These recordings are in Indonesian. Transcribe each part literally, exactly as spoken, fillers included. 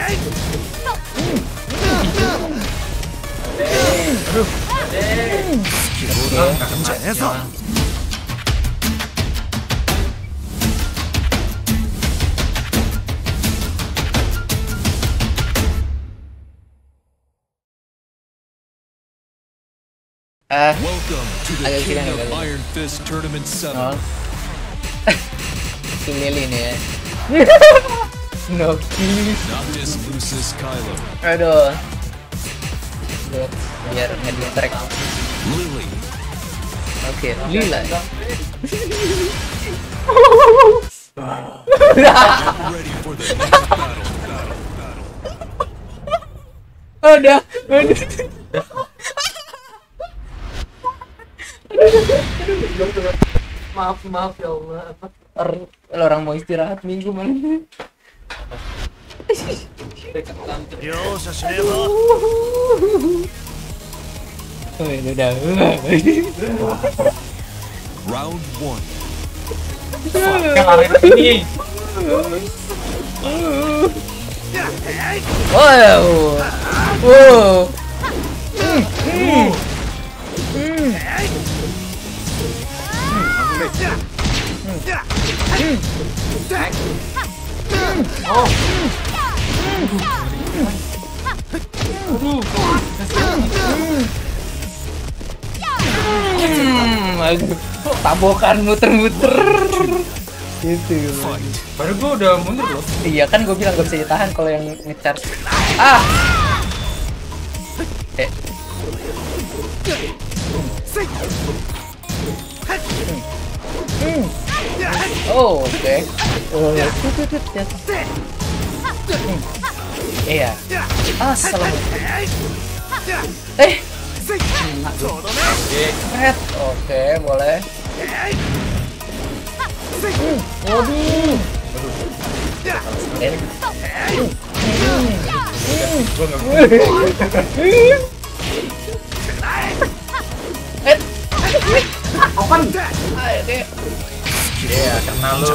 Ah, Welcome to the agak King kira of agak. Iron Fist Tournament seven. Oh. Si Lily nih ya. Noki. Noctis Lucis Kylo. Aduh. Biar, biar nggak di-track. Lily. Oke, Lila. Ready for the next battle. Battle. Battle. Ada. Maaf, maaf ya Allah. Or, orang mau istirahat minggu malam. Oh, ini udah. Round one. Ini. Wow. Wow. Hmm. Hmm. Hmm. Oh. Hmm, aduh, tabokan muter-muter gitu. Baru gua udah mundur loh. Iya kan gue bilang gak bisa ditahan kalau yang nge-charge. Ah. Eh. Hmm. Oh, oke. Okay. Oh, ya. Hmm. Iya. Ah, salah. Eh. Red. Oke, boleh. Hmm. Waduh. Eh. Eh. Apaan? Iya, kenal lu.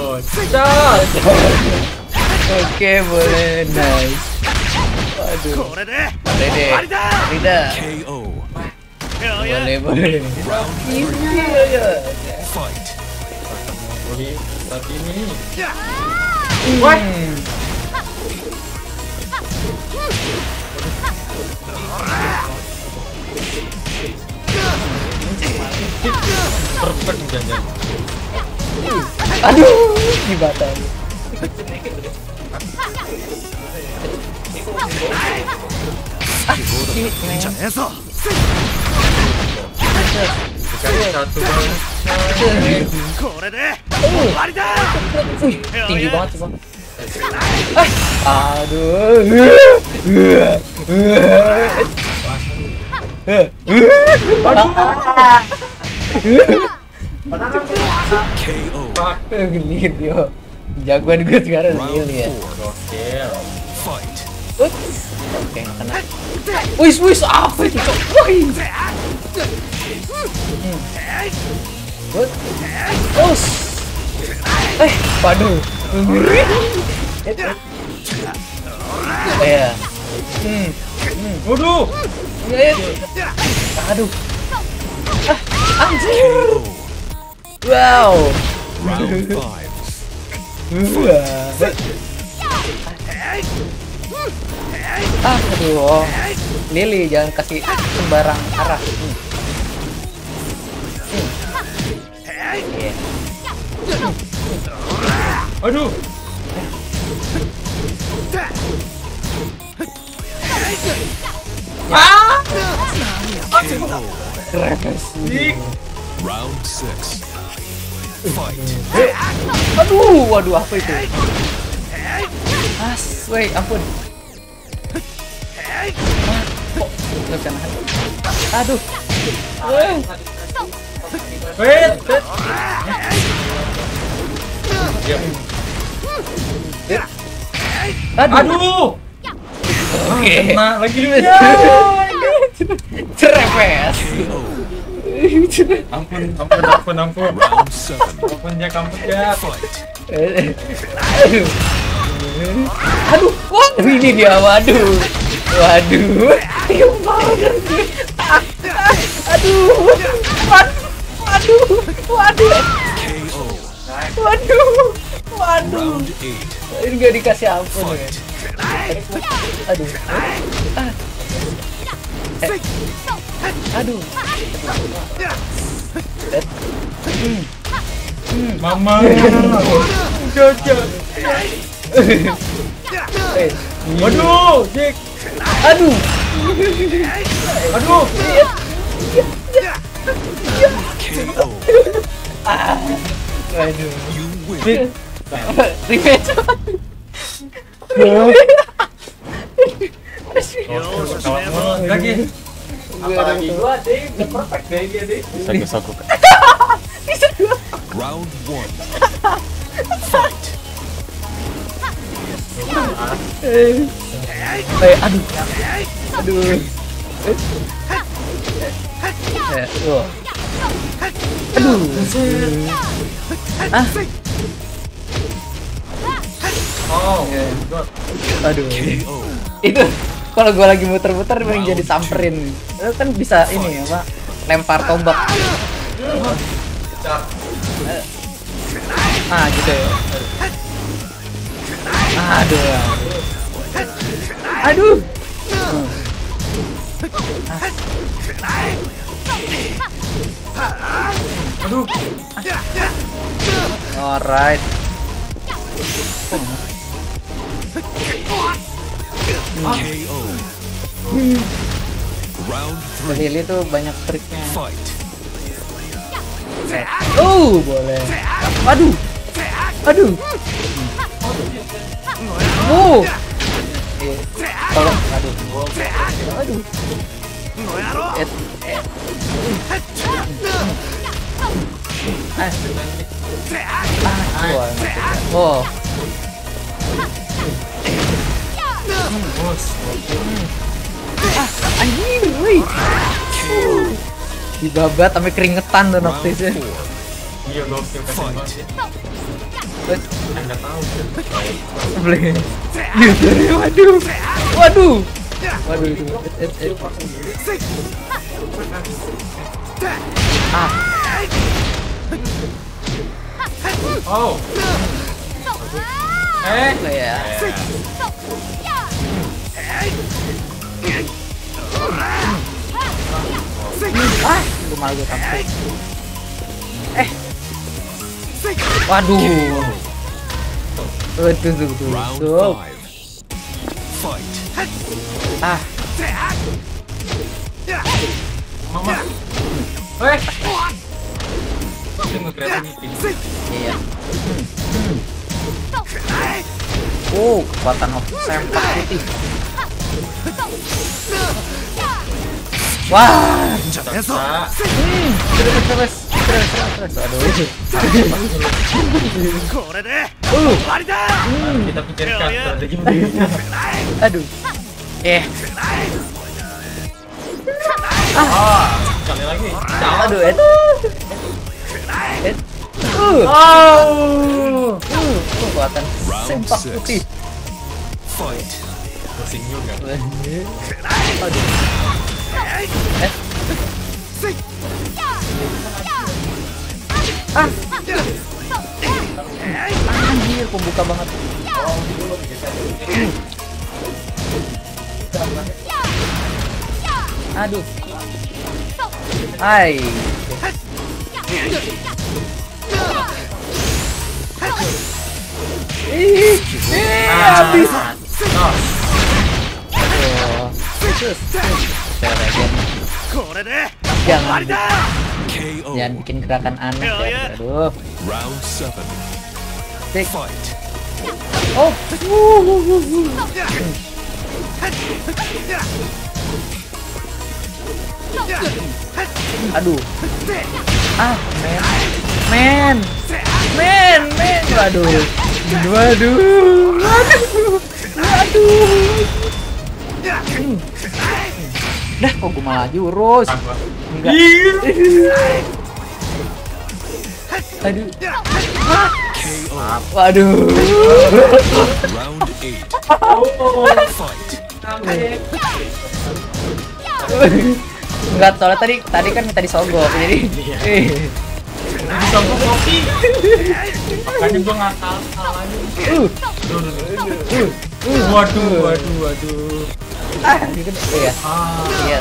Oke, boleh. Nice. Waduh. Boleh deh. Tidak. K O. Boleh, boleh. Round three. Iya. Fight. Jadi saat ini. What? Perfect jangan. Aduh, dibatal. Ah, ini Sekali satu bang. Wih, tinggi banget sih bang. Ah, aduh. K O. Geli dia. Jagoan gue sekarang Round geli ya. four. Oke. Fight. Ups. Oke, nggak kena. Wis, wis, apa itu? Cok? Wih. Hmm. Good. Us. Eh, waduh. Ya. Hmm. Hmm. Waduh. Ya, ya. Aduh. Ah, anjir. K O. Wow. Round five. Wah. Ah, aduh. Lily jangan kasih sembarang arah. Hmm. Hmm. Yeah. Aduh. Ah! K O. Represif. Round six. Fight. Aduh, waduh apa itu? As, wait, ampun. Ah, kok nggak bisa nahan? Aduh. Eh. Wait, wait. Ya. Aduh. Aduh. Oke. Kena lagi. Cerepes. K O. Ampun, ampun, ampun, ampun. Round seven. Ampun ya, ampun ya. Fight. Aduh. Aduh, wah, ini dia, waduh, waduh, ayo banget, ah, ah, aduh, waduh, waduh, waduh, waduh, waduh, Round eight. ini gak dikasih ampun ya. Aduh, ah, eh. Aduh, Mama. Jojo. Eh, Waduh, Jack. aduh, Aduh. K O. aduh, You win. rematch. Kawan mulu lagi. Apalagi gua deh, udah perfect deh dia deh. Sogok-sogok. Round one. Eh, aduh, aduh, eh, wah. Aduh, ah, Oh, good. aduh, K O. itu kalau gua lagi muter-muter memang jadi samperin. Itu kan bisa ini apa? Lempar tombak. Ah, gitu ya. Aduh. Aduh. Aduh. Alright. K O. Round three. Lili tuh banyak triknya. Fight. Oh, boleh. Aduh. Aduh. Oh. Eh, tolong. Aduh. Aduh. Et, et. Ah. Ah, wah, oh. Bos. Ah, anjing, woi. Dibabat sampai keringetan tuh Round noktisnya. four. Iya, gokil kasih banget ya. Enggak tahu. Boleh. Waduh. Waduh. Waduh itu. Et, et, et. Ah. Oh. Eh, Kayak ah, lu malu gue tampil. Eh. Waduh. Tuh, tuh, tuh, tuh, Round tuh. five. Fight. Ah, Mama. Eh. Ini nge-creativity. iya. Oh, kekuatan of sempak putih. Wah, Terus. terus, terus, terus, terus, terus. Aduh. Uh, Kita pikirkan strategi berikutnya. aduh. Eh, Ah, sekali lagi. aduh, et. Et. Uh, Oh. uh, kekuatan Round sempak six. putih. Fight. Pusing juga. Aduh. Eh. Ah. Anjir, pembuka banget. Aduh. Hai. Ih, ih, habis. Nah, Aduh. Sus, sus. Seregen. Jangan, K O. jangan bikin gerakan aneh ya. Aduh. Round seven. Tik. Fight. Oh. Aduh. Ah, men. Men. Men, men. Waduh. Waduh. Waduh. Waduh. Hmm. Dah, kok gue malah jurus. apa? Enggak. Aduh. K O. Waduh. Round eight. Fight. Enggak, soalnya tadi tadi kan minta disogok jadi. Eh. Disogok kopi. Makanya gua nggak kalah lagi. Uh. Waduh, waduh, waduh. Ah, gitu ya. Ah, Iya.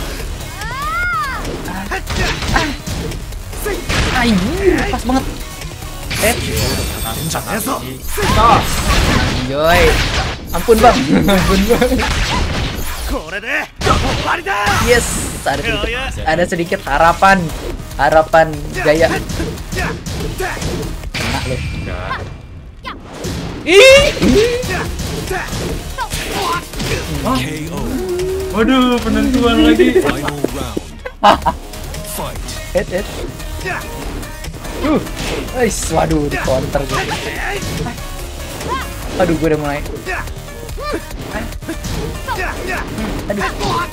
Anjir, pas banget. Eh, enjoy. Ampun bang, ampun bang. Yes, ada sedikit, ada sedikit harapan, harapan jaya. Kena lu. Ih, K O. waduh, penentuan lagi. Final round. Fight. hit hit. Uh, guys, waduh, di counter gue. Aduh, gue udah mulai. Aduh.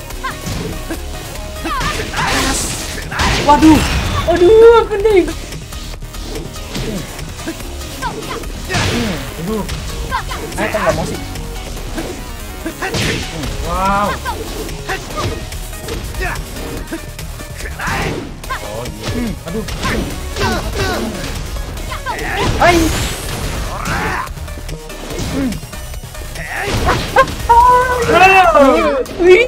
Waduh, aduh, apa nih? Aduh, Eh, kan nggak mau sih. wow. Oh iya. Aduh. Ay. Wih.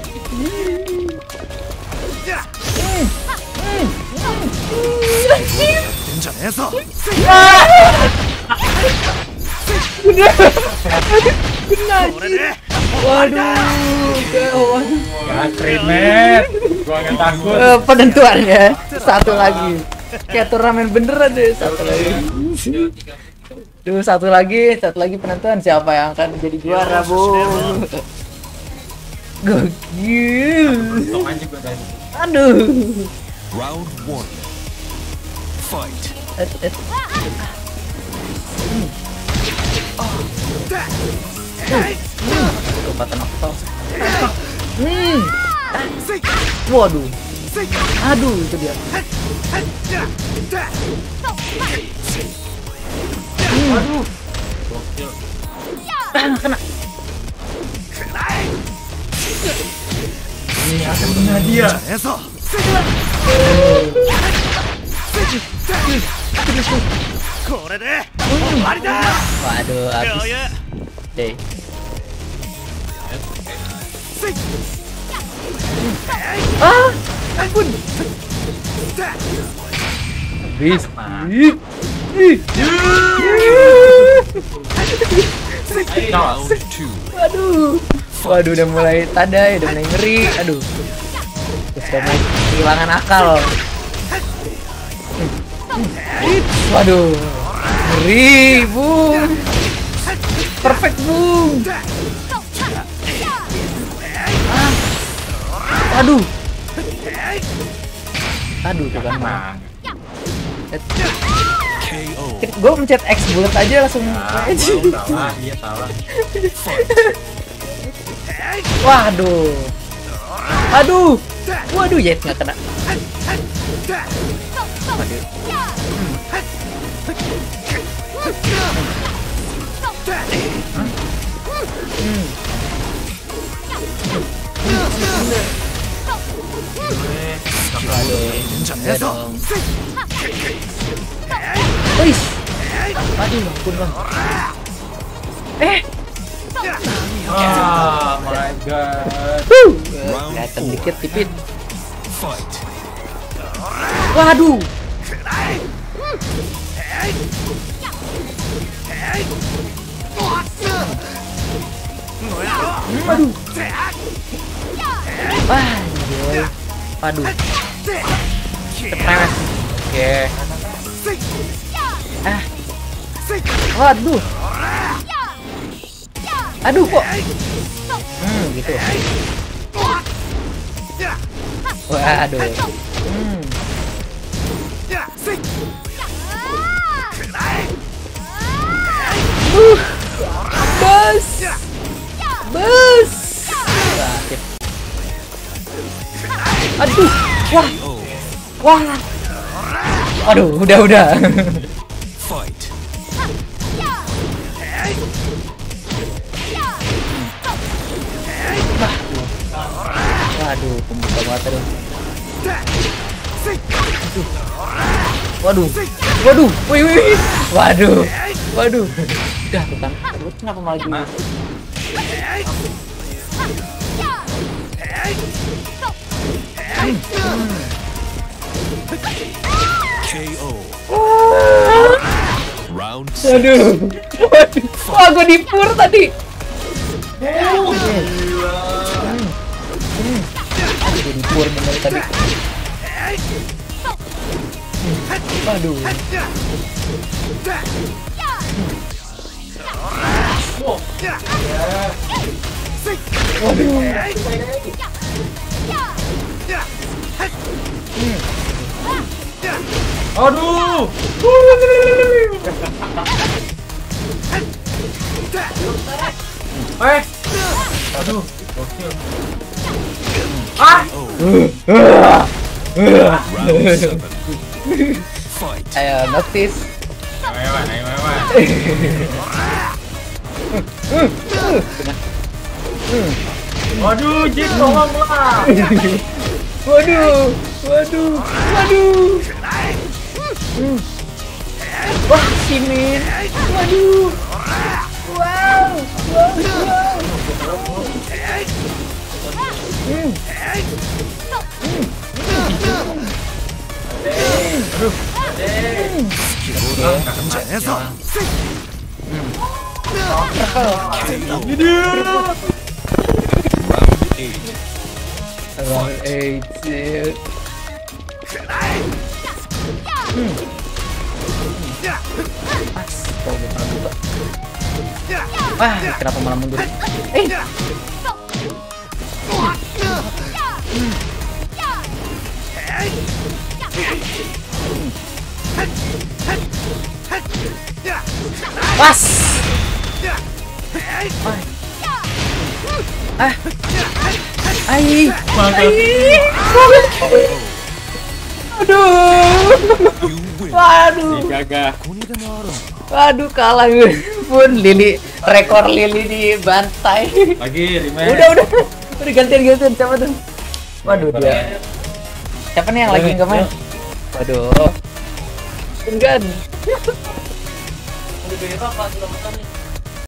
Waduh, gawat. Gatrit, met. Gua nggak takut. Eh, penentuannya satu lagi. Kayak turnamen beneran deh, satu lagi. Duh, satu lagi, satu lagi penentuan siapa yang akan jadi juara, Bu. Gokil. Untung aja gua tadi. Aduh. Round one. Fight. Et, et. Kekuatan aktor. Hmm. Waduh. Aduh, itu dia. Aduh. Gokil. Kena. Ini akan kena dia. Waduh, habis. Oke. Ah, ampun. Habis. Ih. Ih. Round two. Waduh. Waduh, udah mulai tadai, udah mulai ngeri. Aduh. Terus udah mulai kehilangan akal. Waduh. Ngeri, Bung. Perfect, Bung. Ah. Aduh. Aduh, tuh kan mah. K O. Gue mencet X bullet aja langsung Ah, aja. salah, iya salah. Waduh. Aduh. Waduh, Jet nggak kena. Waduh. Hmm. Ya dong. Wih. Aduh, ampun bang. Eh. Oh my god. Huh. Kelihatan dikit tipit. Fight. Waduh. Aduh. Wah, anjay. Aduh. Kepres. Oke. Ah. Waduh. Aduh kok. Hmm, gitu. Waduh. Hmm. Uh. Bus. Bus. Wah, sip. Aduh. Wah. Wah. Aduh, udah udah. Fight. Waduh, pembuka mata dong. Waduh, waduh, wih, wih, wih. Waduh, waduh. Udah, bukan. Lu kenapa malah gini? K O. Round six. Waduh, waduh. Wah, gue dipur tadi. Gue dipur bener tadi. Waduh. Waduh. Aduh. Eh. Aduh. Gokil. Ah. Round seven. Fight. Ayo, notice. Mewah, mewah. Waduh, Jin tolonglah. Waduh, waduh, waduh. Wah, simin. Waduh. Wow, wow, wow. Hmm. Round eight. Round eight. Wah, kenapa malah mundur? Eh. Pas. Ah. Ai. Ai. Aduh. You win. Waduh. Gagah. Waduh, kalah gue. Pun Lili, rekor Lili di bantai. Lagi rematch. Udah, udah. Udah gantian gantian siapa tuh? Waduh, dia. Siapa nih yang lagi nggak main? Waduh. Enggan. Udah berapa sudah makan nih?